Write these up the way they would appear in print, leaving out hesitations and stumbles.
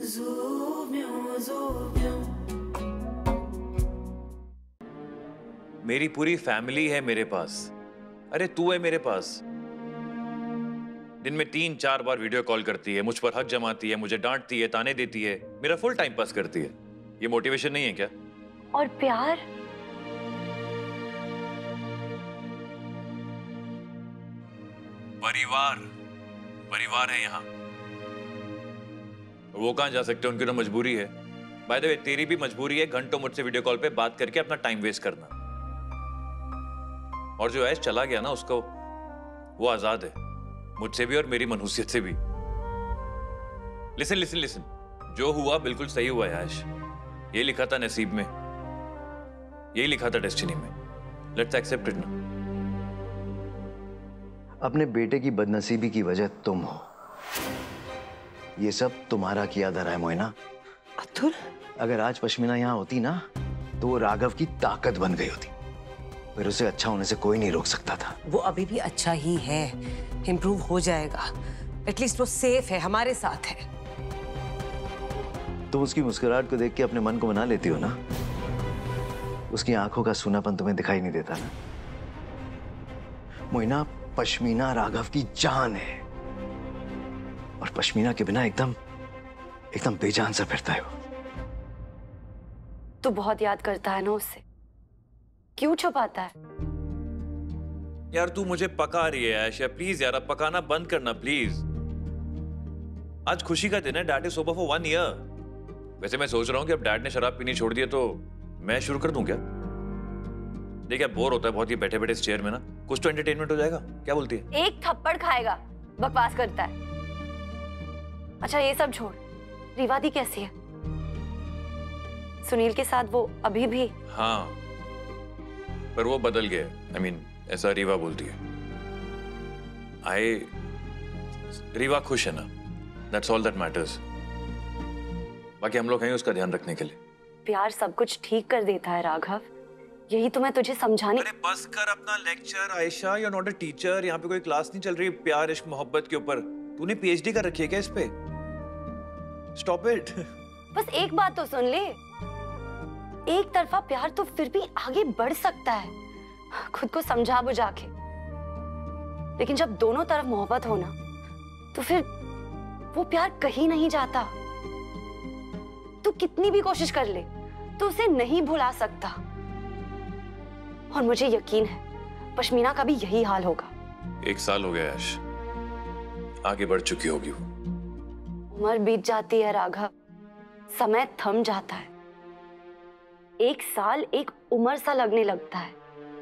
मेरी पूरी फैमिली है मेरे पास। अरे तू है मेरे पास। दिन में 3-4 बार वीडियो कॉल करती है, मुझ पर हक जमाती है, मुझे डांटती है, ताने देती है, मेरा फुल टाइम पास करती है। ये मोटिवेशन नहीं है क्या? और प्यार? परिवार है यहाँ। वो कहाँ जा सकते हैं, उनकी तो मजबूरी है। बाय द वे तेरी भी मजबूरी है घंटों मुझसे वीडियो कॉल पे बात करके अपना टाइम वेस्ट करना। और जो ऐश चला गया ना, उसको वो आजाद है, मुझसे भी और मेरी मनहूसियत से भी। लिसन लिसन लिसन, जो हुआ बिल्कुल सही हुआ है ऐश। ये लिखा था नसीब में, यही लिखा था डेस्टिनी में। लेट्स एक्सेप्ट इट ना। अपने बेटे की बदनसीबी की वजह तुम हो। ये सब तुम्हारा किया धरा है मोइना। अतुल, अगर आज पश्मीना यहाँ होती ना, तो वो राघव की ताकत बन गई होती। फिर उसे अच्छा होने से कोई नहीं रोक सकता था। वो अभी भी अच्छा ही है, इम्प्रूव हो जाएगा। एटलीस्ट वो सेफ है, हमारे साथ है। तुम उसकी मुस्कुराहट को देख के अपने मन को मना लेती हो ना। उसकी आंखों का सूनापन तुम्हें दिखाई नहीं देता ना। मोइना, पश्मीना राघव की जान है, और पश्मीना के बिना एकदम बेजान सा फिरता है वो। तू बहुत याद करता है ना उससे, क्यों छुपाता है? यार तू मुझे पका रही है आयशा, प्लीज यार अब पकाना बंद करना प्लीज। आज खुशी का दिन है, dad is sober for 1 year. वैसे मैं सोच रहा हूँ कि अब डैड ने शराब पीनी छोड़ दिया तो मैं शुरू कर दूं क्या? देखिए बोर होता है बहुत ये बैठे बैठे इस चेयर में ना, कुछ तो एंटरटेनमेंट हो जाएगा। क्या बोलती है? एक थप्पड़ खाएगा, बकवास करता है। अच्छा ये सब छोड़, रिवादी कैसी है? सुनील के साथ वो अभी भी? हाँ, पर वो बदल गया। I mean, ऐसा रीवा बोलती है। रीवा खुश है ना, That's all that matters. बाकी हम लोग हैं उसका ध्यान रखने के लिए। प्यार सब कुछ ठीक कर देता है राघव, यही तो मैं तुझे समझाने। अरे बस कर अपना lecture Ayesha, you are not a teacher. यहाँ पे कोई क्लास नहीं चल रही प्यार इश्क मोहब्बत के ऊपर। तूने पीएचडी कर रखी है क्या इस पे? Stop it. बस एक बात तो सुन ले, एक तरफा प्यार तो फिर भी आगे बढ़ सकता है, खुद को समझा बुझा के। लेकिन जब दोनों तरफ मोहब्बत हो ना, तो फिर वो प्यार कहीं नहीं जाता। तू कितनी भी कोशिश कर ले, तू उसे नहीं भुला सकता। और मुझे यकीन है पश्मीना का भी यही हाल होगा। 1 साल हो गया ऐश, आगे बढ़ चुकी होगी वो। उम्र बीत जाती है राघव, समय थम जाता है। 1 साल एक उम्र सा लगने लगता है।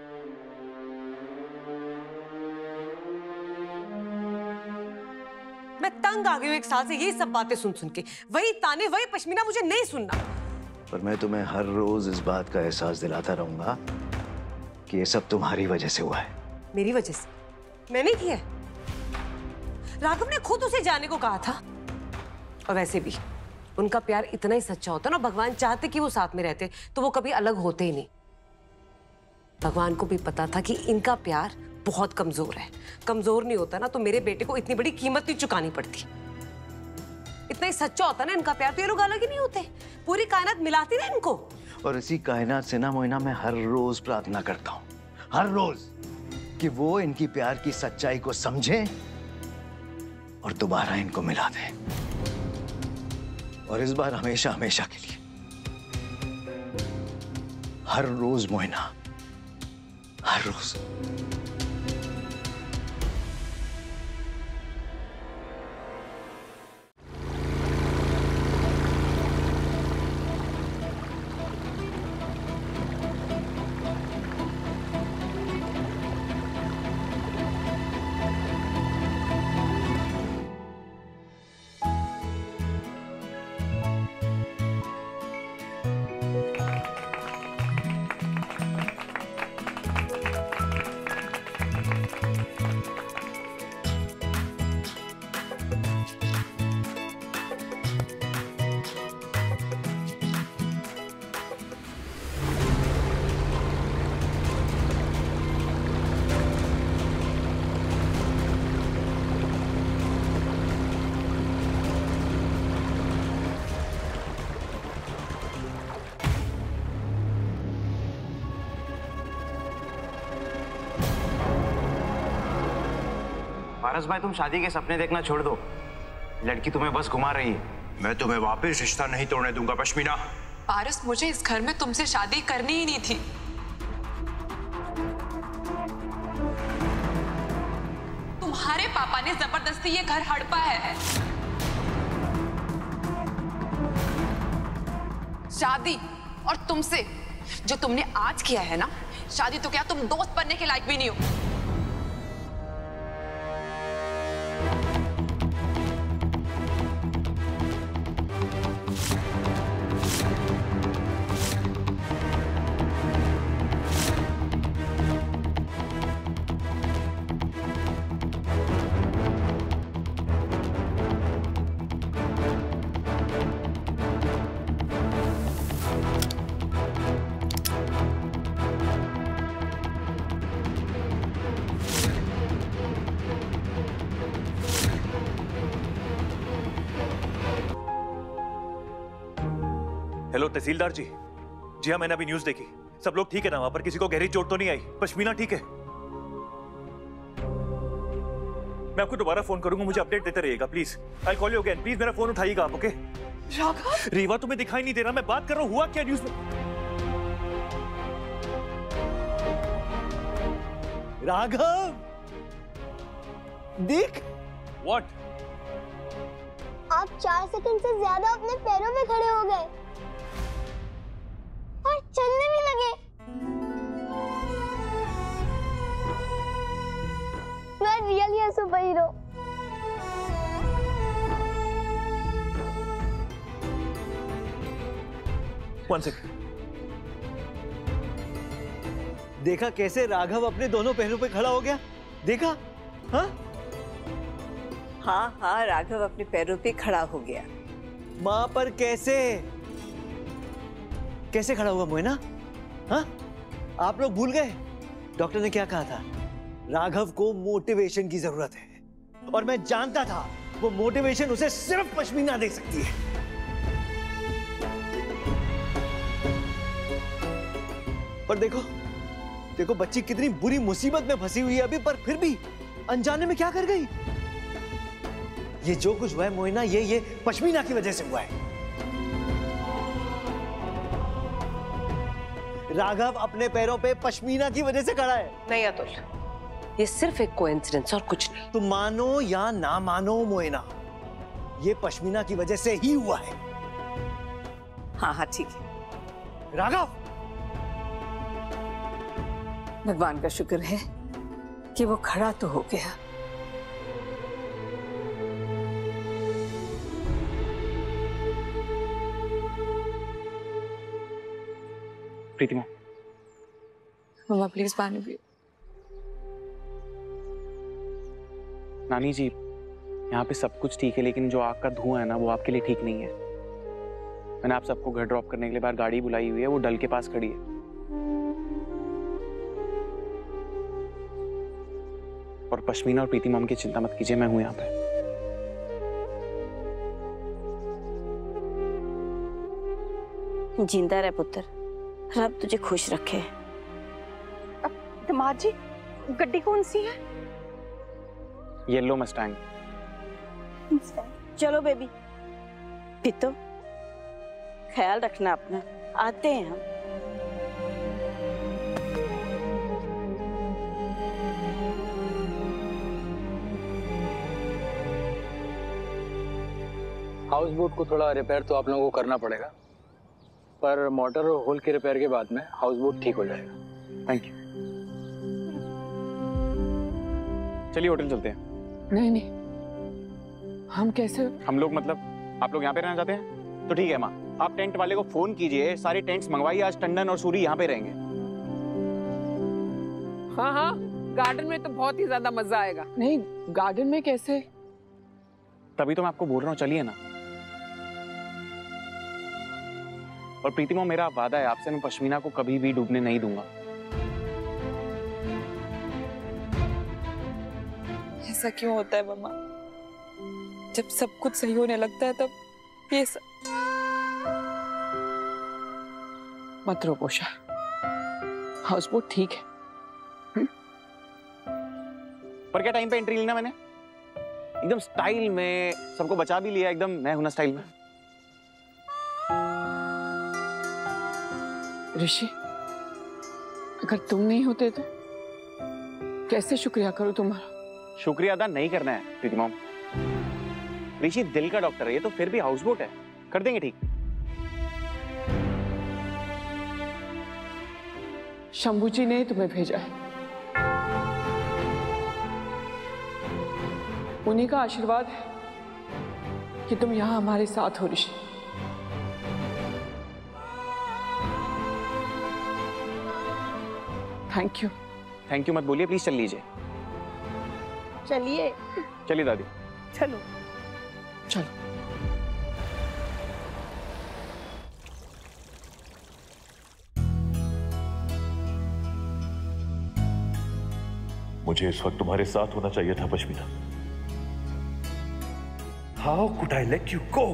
मैं तंग आ गई हूँ 1 साल से यही सब बातें सुन सुन के। वही ताने, वही पश्मीना, मुझे नहीं सुनना। पर मैं तुम्हें हर रोज इस बात का एहसास दिलाता रहूंगा कि ये सब तुम्हारी वजह से हुआ है। मेरी वजह से? मैंने किया? राघव ने खुद उसे जाने को कहा था। और वैसे भी उनका प्यार इतना ही सच्चा होता ना, भगवान चाहते कि वो साथ में रहते तो वो कभी अलग होते ही नहीं। भगवान को भी पता था कि इनका प्यार बहुत कमजोर है। कमजोर नहीं होता ना तो मेरे बेटे को इतनी बड़ी कीमत नहीं चुकानी पड़ती। इतना ही सच्चा होता ना इनका प्यार तो ये लोग अलग ही नहीं होते। पूरी कायनात मिलाती ना इनको। और इसी कायनात से ना मोइना मैं हर रोज प्रार्थना करता हूँ, हर रोज, कि वो इनकी प्यार की सच्चाई को समझे और दोबारा इनको मिला दे। और इस बार हमेशा हमेशा के लिए। हर रोज मोइना, हर रोज। पारस भाई, तुम शादी के सपने देखना छोड़ दो। लड़की तुम्हें बस घुमा रही है। मैं तुम्हें वापस रिश्ता नहीं तोड़ने दूंगा पश्मीना। पारस, मुझे इस घर में तुमसे शादी करनी ही नहीं थी। तुम्हारे पापा ने जबरदस्ती ये घर हड़पा है। शादी और तुमसे जो तुमने आज किया है ना, शादी तो क्या तुम दोस्त बनने के लायक भी नहीं हो। हेलो तहसीलदार जी। जी हाँ, मैंने अभी न्यूज़ देखी। सब लोग ठीक है ना? वहां पर किसी को गहरी चोट तो नहीं आई? पश्मीना ठीक है? मैं आपको दोबारा फोन करूंगा, मुझे अपडेट देते रहिएगा please. I call you again, please मेरा फोन उठाइएगा आप, ओके? राघव, रीवा तुम्हें दिखाई नहीं दे रहा? मैं बात कर रहा हूँ, हुआ क्या न्यूज़ में? राघव, देख। व्हाट? आप 4 सेकंड से ज्यादा अपने पैरों पे खड़े हो गए और चलने भी लगे। मैं really a super hero. One second. देखा कैसे राघव अपने दोनों पैरों पे खड़ा हो गया? देखा? हाँ हाँ हाँ, राघव अपने पैरों पे खड़ा हो गया। माँ पर कैसे कैसे खड़ा हुआ मोइना? हाँ, आप लोग भूल गए डॉक्टर ने क्या कहा था? राघव को मोटिवेशन की जरूरत है, और मैं जानता था वो मोटिवेशन उसे सिर्फ पश्मीना दे सकती है। पर देखो देखो बच्ची कितनी बुरी मुसीबत में फंसी हुई है अभी, पर फिर भी अनजाने में क्या कर गई। ये जो कुछ हुआ है मोइना, ये पश्मीना की वजह से हुआ है। राघव अपने पैरों पे पश्मीना की वजह से खड़ा है। नहीं अतुल, ये सिर्फ एक कोइंसिडेंस और कुछ नहीं। तुम मानो या ना मानो मोइना, ये पश्मीना की वजह से ही हुआ है। हाँ हाँ ठीक है। राघव, भगवान का शुक्र है कि वो खड़ा तो हो गया। प्रीतिमा, मम्मा प्लीज पानी पियो। नानी जी, यहाँ पे सब कुछ ठीक है, लेकिन जो आग का धुआं है ना, वो आपके लिए ठीक नहीं है। मैंने आप सबको घर ड्रॉप करने के लिए बाहर गाड़ी बुलाई हुई है, वो डल के पास खड़ी है। और पश्मीना और प्रीतिमा की चिंता मत कीजिए, मैं हूं यहाँ पे। जिंदा रह पुत्र, रब तुझे खुश रखे। दामाद जी, गड्डी कौन सी है? Yellow Mustang. चलो बेबी, पितो ख्याल रखना अपना, आते हैं हम। हाउस बोट को थोड़ा रिपेयर तो आप लोगों को करना पड़ेगा, पर मोटर और होल के रिपेयर के बाद में हाउस बोट ठीक हो जाएगा। Thank you. चलिए होटल चलते हैं। नहीं नहीं, हम कैसे? हम लोग मतलब आप लोग यहाँ पे रहना चाहते हैं तो ठीक है माँ, आप टेंट वाले को फोन कीजिए, सारे टेंट्स मंगवाइए। आज टंडन और सूरी यहाँ पे रहेंगे। हाँ हाँ, गार्डन में तो बहुत ही ज्यादा मजा आएगा। नहीं, गार्डन में कैसे? तभी तो मैं आपको बोल रहा हूँ, चलिए ना। और प्रीतिमा, मेरा वादा है आपसे, मैं पश्मीना को कभी भी डूबने नहीं दूंगा। ऐसा क्यों होता है मम्मा? जब सब कुछ सही होने लगता है तब ये सब। मत रो पोषा, हाउस बोट ठीक है। पर क्या टाइम पे एंट्री लेना मैंने? एकदम स्टाइल में सबको बचा भी लिया, एकदम मैं हूं ना स्टाइल में। ऋषि, अगर तुम नहीं होते तो कैसे शुक्रिया करूं तुम्हारा? शुक्रिया अदा नहीं करना है प्रीति मॉम। ऋषि दिल का डॉक्टर है, ये तो फिर भी हाउस बोट है, कर देंगे ठीक। शंभू जी ने तुम्हें भेजा है, उन्हीं का आशीर्वाद है कि तुम यहां हमारे साथ हो Rishi. Thank you. Thank you मत बोलिए प्लीज, चल लीजिए। चलिए चलिए दादी। चलो चलो। मुझे इस वक्त तुम्हारे साथ होना चाहिए था pashmina. How could I let you go?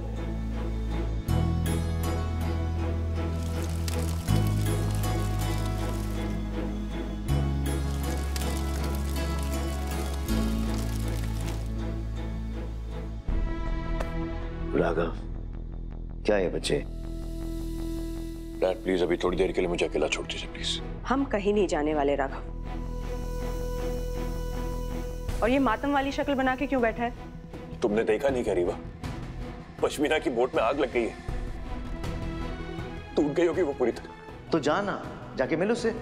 Raghav, क्या है बच्चे? डैड प्लीज अभी थोड़ी देर के लिए मुझे अकेला छोड़ दीजिए प्लीज। हम कहीं नहीं जाने वाले राघव। और ये मातम वाली शक्ल बना के क्यों बैठा है? तुमने देखा नहीं क्या रीवा, पश्मीना की बोट में आग लग गई है, टूट गई होगी वो पूरी तरह। तो जाना, जाके मिलो उससे।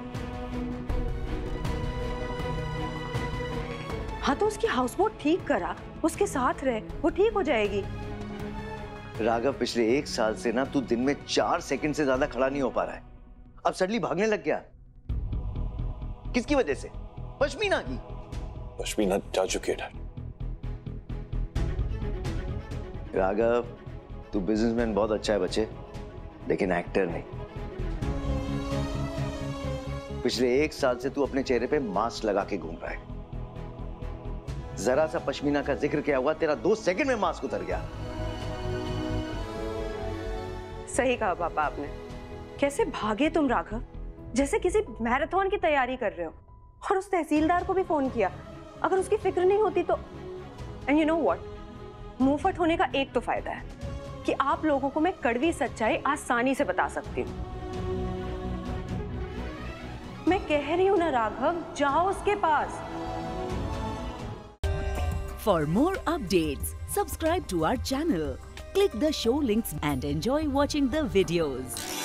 हाँ तो उसकी हाउस बोट ठीक करा, उसके साथ रहे, वो ठीक हो जाएगी। राघव, पिछले 1 साल से ना तू दिन में 4 सेकंड से ज्यादा खड़ा नहीं हो पा रहा है। अब सडनली भागने लग गया। किसकी वजह से? पश्मीना की। पश्मीना जा चुकी है डैड। राघव, तू बिजनेसमैन बहुत अच्छा है बच्चे, लेकिन एक्टर नहीं। पिछले 1 साल से तू अपने चेहरे पे मास्क लगा के घूम रहा है। जरा सा पश्मीना का जिक्र किया हुआ, तेरा 2 सेकंड में मास्क उतर गया। सही कहा पापा आपने। कैसे भागे तुम राघव, जैसे किसी मैराथन की तैयारी कर रहे हो। और उस तहसीलदार को भी फोन किया, अगर उसकी फिक्र नहीं होती तो। एंड यू नो व्हाट, मुंहफट होने का एक तो फायदा है कि आप लोगों को मैं कड़वी सच्चाई आसानी से बता सकती हूँ। मैं कह रही हूँ ना राघव, जाओ उसके पास। For more updates, subscribe to our channel, click the show links and enjoy watching the videos.